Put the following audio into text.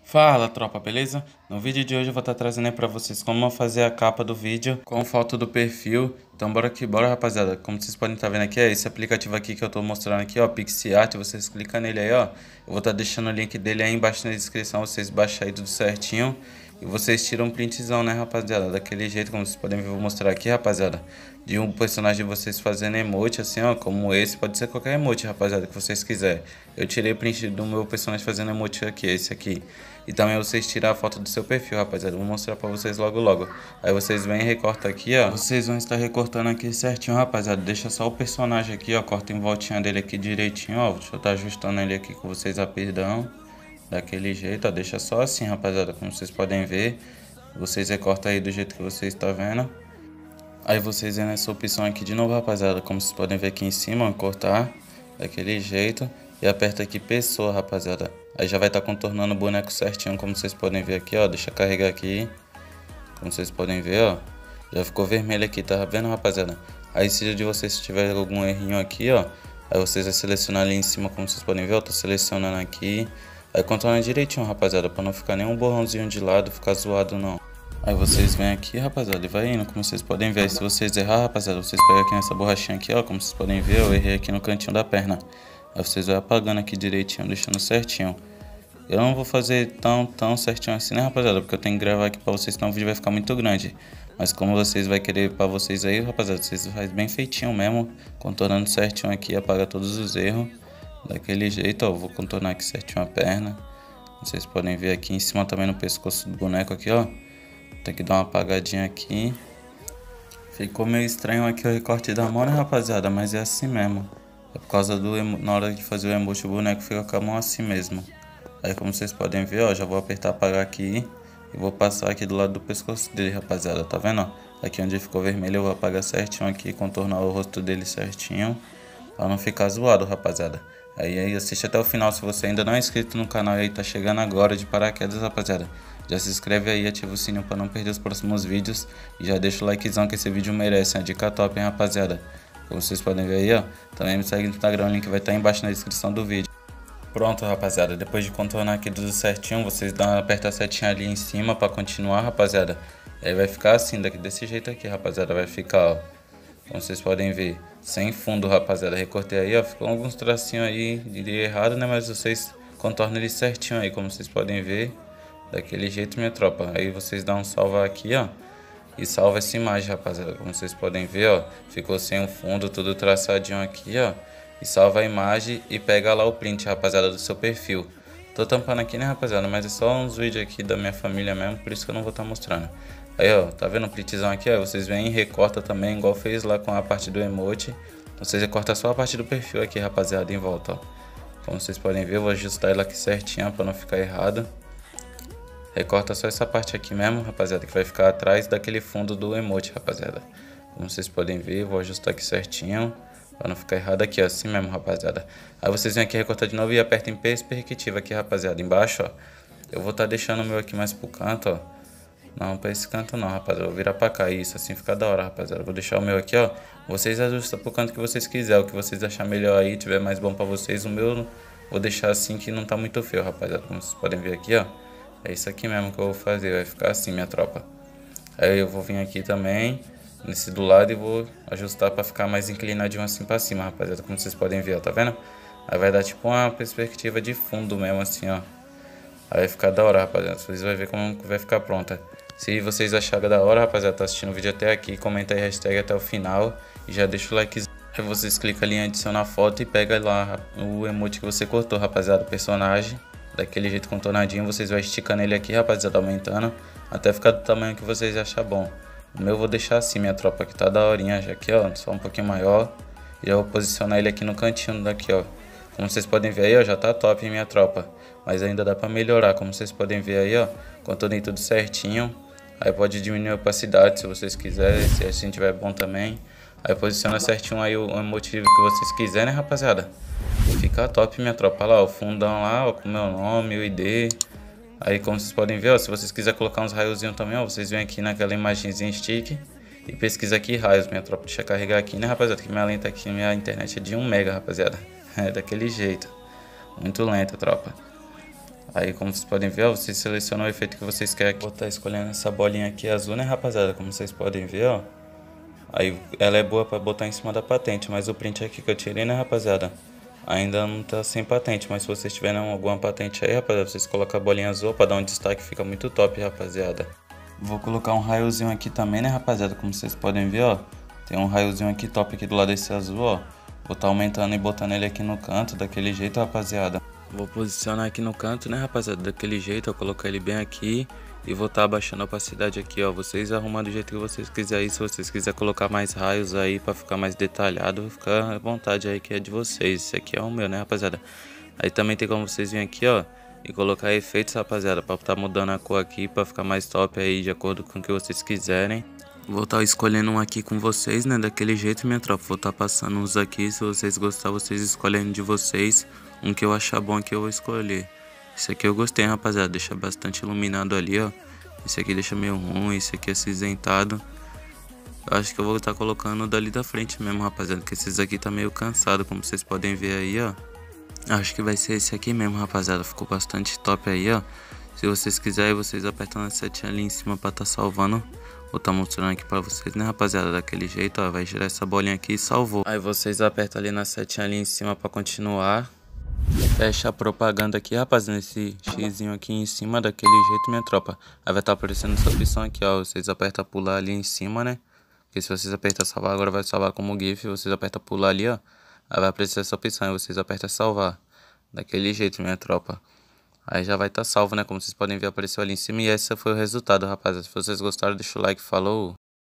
Fala tropa, beleza? No vídeo de hoje eu vou estar trazendo aí pra vocês como fazer a capa do vídeo com foto do perfil. Então bora aqui, bora rapaziada. Como vocês podem estar vendo aqui, é esse aplicativo aqui que eu tô mostrando aqui, ó, PixArt. Vocês clicam nele aí, ó. Eu vou estar deixando o link dele aí embaixo na descrição, vocês baixam aí tudo certinho. E vocês tiram um printzão, né rapaziada, daquele jeito, como vocês podem ver, eu vou mostrar aqui rapaziada. De um personagem de vocês fazendo emote assim, ó, como esse, pode ser qualquer emote rapaziada que vocês quiserem. Eu tirei print do meu personagem fazendo emote aqui, esse aqui. E também vocês tirar a foto do seu perfil, rapaziada. Vou mostrar pra vocês logo logo. Aí vocês vêm e recortam aqui, ó. Vocês vão estar recortando aqui certinho, rapaziada. Deixa só o personagem aqui, ó. Corta em voltinha dele aqui direitinho, ó. Deixa eu estar ajustando ele aqui com vocês rapidão. Daquele jeito, ó. Deixa só assim, rapaziada. Como vocês podem ver. Vocês recortam aí do jeito que vocês estão vendo. Aí vocês vêm nessa opção aqui de novo, rapaziada. Como vocês podem ver aqui em cima, ó. Cortar daquele jeito. E aperta aqui pessoa, rapaziada. Aí já vai estar contornando o boneco certinho, como vocês podem ver aqui, ó. Deixa carregar aqui. Como vocês podem ver, ó. Já ficou vermelho aqui, tá vendo, rapaziada? Aí se de vocês tiver algum errinho aqui, ó. Aí vocês vão selecionar ali em cima, como vocês podem ver, ó. Tô selecionando aqui. Aí contorna direitinho, rapaziada, pra não ficar nenhum borrãozinho de lado, ficar zoado não. Aí vocês vêm aqui, rapaziada, e vai indo, como vocês podem ver. Aí, se vocês errar, rapaziada, vocês pegam aqui nessa borrachinha aqui, ó. Como vocês podem ver, eu errei aqui no cantinho da perna. Aí vocês vão apagando aqui direitinho, deixando certinho. Eu não vou fazer tão certinho assim, né, rapaziada? Porque eu tenho que gravar aqui pra vocês, senão o vídeo vai ficar muito grande. Mas como vocês vai querer pra vocês aí, rapaziada, vocês fazem bem feitinho mesmo. Contornando certinho aqui, apaga todos os erros. Daquele jeito, ó, vou contornar aqui certinho a perna. Vocês podem ver aqui em cima também no pescoço do boneco aqui, ó. Tem que dar uma apagadinha aqui. Ficou meio estranho aqui o recorte da mão, né, rapaziada? Mas é assim mesmo. É por causa na hora de fazer o emote, o boneco fica com a mão assim mesmo. Aí como vocês podem ver, ó, já vou apertar apagar aqui. E vou passar aqui do lado do pescoço dele, rapaziada, tá vendo, ó? Aqui onde ficou vermelho eu vou apagar certinho aqui, contornar o rosto dele certinho. Pra não ficar zoado, rapaziada. Aí assiste até o final, se você ainda não é inscrito no canal e aí tá chegando agora de paraquedas, rapaziada. Já se inscreve aí, ativa o sininho pra não perder os próximos vídeos. E já deixa o likezão que esse vídeo merece, uma dica top, hein, rapaziada. Como vocês podem ver aí, ó. Também me segue no Instagram, o link vai estar embaixo na descrição do vídeo. Pronto, rapaziada. Depois de contornar aqui tudo certinho, vocês apertam a setinha ali em cima pra continuar, rapaziada. E aí vai ficar assim, desse jeito aqui, rapaziada. Vai ficar, ó. Como vocês podem ver, sem fundo, rapaziada. Recortei aí, ó. Ficou alguns tracinhos aí, diria errado, né? Mas vocês contornam ele certinho aí, como vocês podem ver. Daquele jeito, minha tropa. Aí vocês dão um salvar aqui, ó. E salva essa imagem, rapaziada. Como vocês podem ver, ó. Ficou sem o fundo, tudo traçadinho aqui, ó. E salva a imagem e pega lá o print, rapaziada, do seu perfil. Tô tampando aqui, né, rapaziada? Mas é só uns vídeos aqui da minha família mesmo, por isso que eu não vou estar mostrando. Aí, ó, tá vendo o printzão aqui, ó? Vocês vêm e recorta também, igual fez lá com a parte do emote. Vocês recortam só a parte do perfil aqui, rapaziada, em volta, ó. Como vocês podem ver, eu vou ajustar ela aqui certinho pra não ficar errado. Recorta só essa parte aqui mesmo, rapaziada, que vai ficar atrás daquele fundo do emote, rapaziada. Como vocês podem ver, eu vou ajustar aqui certinho, pra não ficar errado aqui, ó, assim mesmo, rapaziada. Aí vocês vêm aqui recortar de novo e apertam em perspectiva aqui, rapaziada, embaixo, ó. Eu vou estar deixando o meu aqui mais pro canto, ó. Não, pra esse canto não, rapaziada, eu vou virar pra cá, isso, assim fica da hora, rapaziada. Vou deixar o meu aqui, ó. Vocês ajustam pro canto que vocês quiserem, o que vocês achar melhor aí, tiver mais bom pra vocês. O meu vou deixar assim que não tá muito feio, rapaziada, como vocês podem ver aqui, ó. É isso aqui mesmo que eu vou fazer, vai ficar assim, minha tropa. Aí eu vou vir aqui também, nesse do lado, e vou ajustar pra ficar mais inclinadinho assim pra cima, rapaziada, como vocês podem ver, ó, tá vendo? Aí vai dar tipo uma perspectiva de fundo mesmo assim, ó. Aí vai ficar da hora, rapaziada, vocês vão ver como vai ficar pronta. Se vocês acharam da hora, rapaziada, tá assistindo o vídeo até aqui, comenta aí hashtag até o final e já deixa o like. Aí vocês clicam ali em adicionar foto e pega lá o emote que você cortou, rapaziada, o personagem. Daquele jeito contornadinho, vocês vão esticando ele aqui, rapaziada, aumentando até ficar do tamanho que vocês acharem bom. O meu eu vou deixar assim, minha tropa, que tá daorinha já aqui, ó, só um pouquinho maior. E eu vou posicionar ele aqui no cantinho daqui, ó. Como vocês podem ver aí, ó, já tá top, hein, minha tropa. Mas ainda dá pra melhorar, como vocês podem ver aí, ó. Contornei tudo certinho. Aí pode diminuir a opacidade se vocês quiserem, se assim tiver bom também. Aí posiciona certinho aí o emote que vocês quiserem, né, rapaziada? Fica top, minha tropa. Lá, o fundão lá, ó, com o meu nome, o ID. Aí, como vocês podem ver, ó, se vocês quiserem colocar uns raiozinhos também, ó, vocês vêm aqui naquela imagenzinha stick e pesquisa aqui raios, minha tropa. Deixa eu carregar aqui, né, rapaziada? Que minha lenta aqui, minha internet é de 1 mega, rapaziada. É daquele jeito. Muito lenta, tropa. Aí, como vocês podem ver, ó, vocês selecionam o efeito que vocês querem. Vou estar escolhendo essa bolinha aqui azul, né, rapaziada? Como vocês podem ver, ó. Aí, ela é boa pra botar em cima da patente, mas o print aqui que eu tirei, né, rapaziada? Ainda não tá sem patente, mas se vocês tiverem alguma patente aí, rapaziada, vocês colocam a bolinha azul pra dar um destaque, fica muito top, rapaziada. Vou colocar um raiozinho aqui também, né, rapaziada? Como vocês podem ver, ó. Tem um raiozinho aqui top aqui do lado desse azul, ó. Vou estar aumentando e botando ele aqui no canto, daquele jeito, rapaziada. Vou posicionar aqui no canto, né, rapaziada? Daquele jeito, eu colocar ele bem aqui. E vou estar abaixando a opacidade aqui, ó. Vocês arrumam do jeito que vocês quiserem aí. Se vocês quiserem colocar mais raios aí pra ficar mais detalhado, fica à vontade aí que é de vocês. Esse aqui é o meu, né, rapaziada? Aí também tem como vocês virem aqui, ó. E colocar efeitos, rapaziada, pra estar mudando a cor aqui, pra ficar mais top aí, de acordo com o que vocês quiserem. Vou estar escolhendo um aqui com vocês, né, daquele jeito, minha tropa. Vou estar passando uns aqui, se vocês gostarem, vocês escolhem de vocês. Um que eu achar bom aqui eu vou escolher. Esse aqui eu gostei, rapaziada, deixa bastante iluminado ali, ó. Esse aqui deixa meio ruim, esse aqui é acinzentado. Eu acho que eu vou estar colocando dali da frente mesmo, rapaziada, porque esses aqui tá meio cansado, como vocês podem ver aí, ó. Acho que vai ser esse aqui mesmo, rapaziada, ficou bastante top aí, ó. Se vocês quiserem, vocês apertam na setinha ali em cima pra tá salvando. Vou tá mostrando aqui pra vocês, né, rapaziada, daquele jeito, ó. Vai girar essa bolinha aqui e salvou. Aí vocês apertam ali na setinha ali em cima pra continuar. Fecha a propaganda aqui, rapaziada, nesse xizinho aqui em cima, daquele jeito, minha tropa. Aí vai estar aparecendo essa opção aqui, ó. Vocês apertam pular ali em cima, né? Porque se vocês apertam salvar, agora vai salvar como GIF. Vocês apertam pular ali, ó. Aí vai aparecer essa opção, aí vocês apertam salvar. Daquele jeito, minha tropa. Aí já vai estar salvo, né? Como vocês podem ver, apareceu ali em cima. E esse foi o resultado, rapaziada. Se vocês gostaram, deixa o like, falou.